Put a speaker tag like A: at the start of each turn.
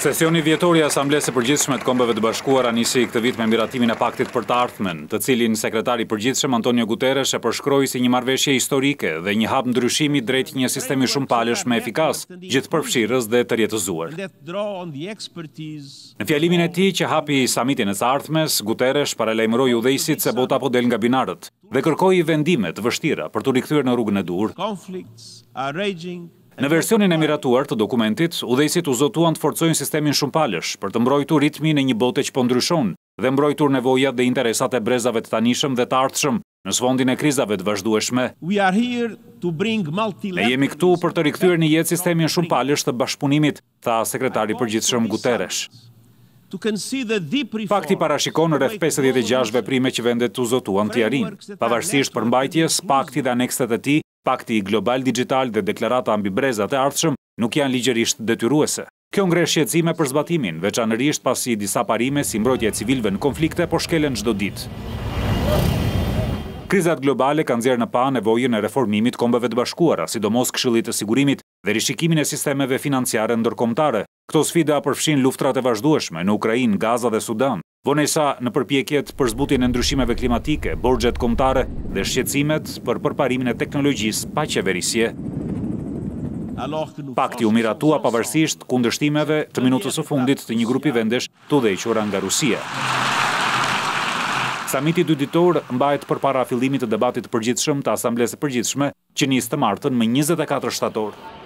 A: Sesioni vjetor i Asamblesë së Përgjithshme të Kombeve të Bashkuara nisi këtë vit me miratimin e paktit për të ardhmen, të cilin sekretari i përgjithshëm Antonio Guterres e përshkroi si një marrëveshje historike dhe një hap ndryshimi drejt një sistemi shumë palësh me efikas, gjithëpërfshirës dhe të rjetëzuar. Në fjalimin e tij që hapi samitin e së ardhmes, Guterres paralajmëroi udhëheqësit se bota po del nga binarët dhe kërkoi vendime të vështira për t'u rikthyer në rrugën e dur. Në versionin e miratuar të dokumentit, udhëheqësit u zotuan të forcojnë sistemin shumëpalësh për të mbrojtur ritmin e një bote që po ndryshon dhe mbrojtur nevojat dhe interesat e brezave të tanishëm dhe të ardhshëm në sfondin e krizave të vazhdueshme. Ne jemi këtu për të rikthyer në jetë sistemin shumëpalësh të bashkëpunimit, tha sekretari i përgjithshëm Guterres. Pakti parashikon rreth 56 veprime që vendet u zotuan t'i arrijnë. Pavarësisht përmbajtjes, pakti dhe anekset e tij, pakti global digital dhe deklarata mbi brezat e ardhshëm nuk janë ligjërisht detyruese. Kjo ngre shqetësime për zbatimin, veçanërisht pasi disa parime si mbrojtja e civilëve në konflikte po shkelen çdo ditë. Krizat globale kanë nxjerrë në pa nevojën e reformimit Kombeve të Bashkuara, sidomos Këshillit të Sigurimit dhe rishikimin e sistemeve financiare ndërkombëtare. Këto sfida përfshin luftrat e vazhdueshme në Ukrainë, Gaza dhe Sudan, vonesa në përpjekjet për zbutjen e ndryshimeve klimatike, borxhet kombëtare dhe shqetësimet për përparimin e teknologjisë pa qeverisje. Pakti u miratua pavarësisht kundërshtimeve të minutës së fundit të një grupi vendesh të udhëhequra nga Rusia. Samiti dyditor mbahet përpara fillimit të debatit të përgjithshëm të Asamblesë së Përgjithshme që nis të martën më 24 shtator.